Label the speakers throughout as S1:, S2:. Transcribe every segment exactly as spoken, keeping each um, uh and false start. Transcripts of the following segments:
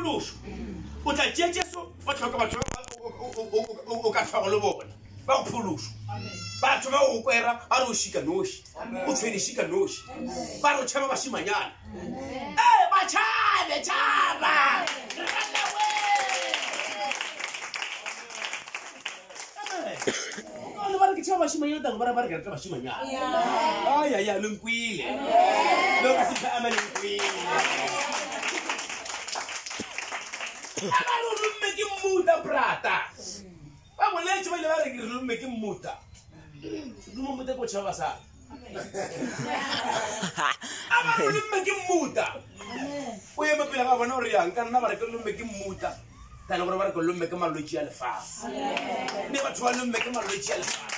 S1: pholoso o tla tšea Jesu ba tlhoka batho o ka tlhogo le bona ba go pholoso batho ba go kwera ba re o shika noši o tshwene shika noši ba re o tšhaba bašimanyana e ba tšhabe tšhaba le ba re ke tšhaba bašimanyana tango ba re ba re kereka bašimanyana ayaya lenkwile le ka sephe ama lenkwile ba re o lomme ke mmuta brata ba boletse ba ile ba re ke re lomme ke mmuta dumo mmuta ko tšhaba sa a ba re lomme ke mmuta o ye mapela ga bona gore yang ka nna ba re ke lomme ke mmuta tane gore ba re ke lomme ke malwetse a lefase mme batho ba lomme ke malwetse a lefase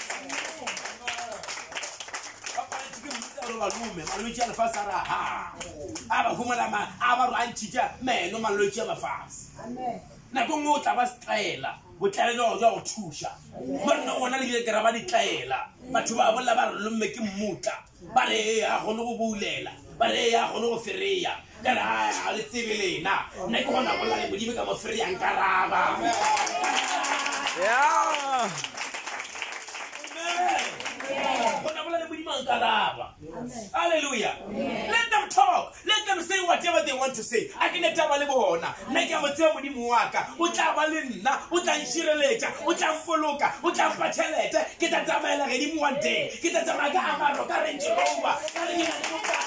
S1: balume malwetse a lefase a re aha a ba humolama a ba re a ntšhitša meno malwetse a mafase nako nngwe o tla ba setlaela botlaele jao jwa go thuša mo rena gona le kera ba ditlaela batho ba bolela ba re lomme ke mmutla ba re e a kgone go boulela ba re e a kgone go fereya ka re a le tsebe lena nna ke gona bolela le modimo ka mo fereyang karaba Hallelujah. Let them talk. Let them say whatever they want to say. I can tell you bona. Na ke mo tsema modimo wa ka. O tla ba le nna, o tla nshireletsa, o tla mfoloka, o tla mpathelete. Ke tla tsamaela ge di mo one day. Ke tla tsamaya ka amaro ka Range Rover. Ka le nna